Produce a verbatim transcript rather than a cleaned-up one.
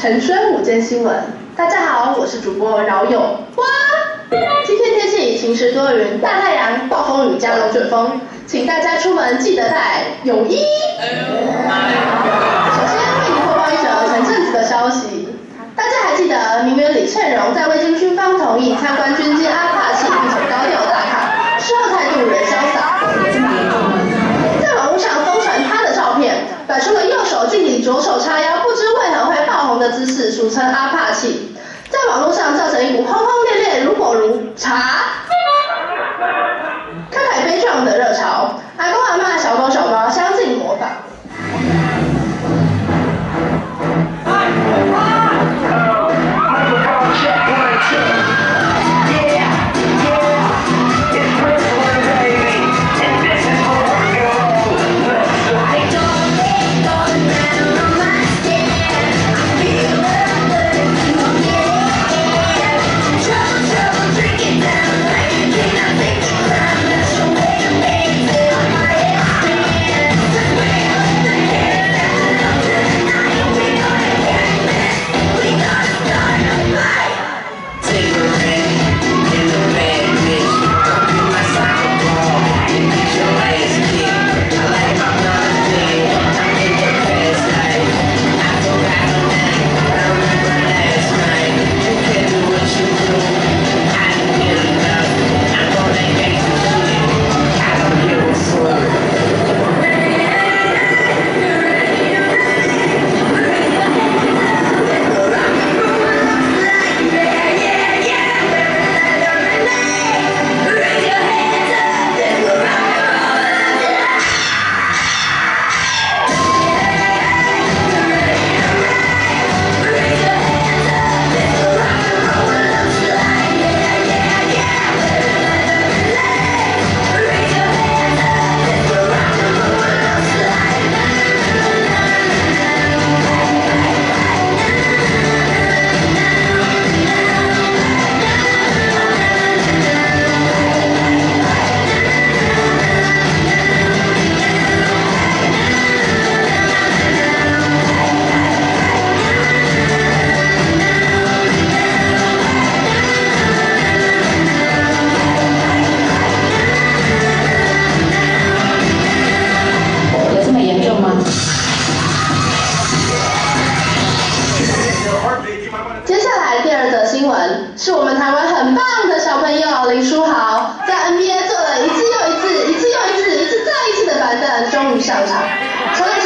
陈春午间新闻。大家好，我是主播饶友。哇，今天天气晴时多云，大太阳、暴风雨加龙卷风，请大家出门记得带泳衣。首先为你播报一则前阵子的消息，大家还记得名媛李倩蓉在未经军方同意参观军机阿帕奇，并且高调打卡，事后态度仍潇洒。在网络上疯传她的照片，摆出了右手敬礼、左手叉腰，不知为何会爆红的姿势，俗称阿帕奇，在网络上造成一股轰轰烈烈、如火如茶、慷慨悲壮的热潮。阿公阿嬷、小狗小猫相继模仿。是我们台湾很棒的小朋友林书豪，在 N B A 做了一次又一次、一次又一次、一次再一次的板凳，终于上场。从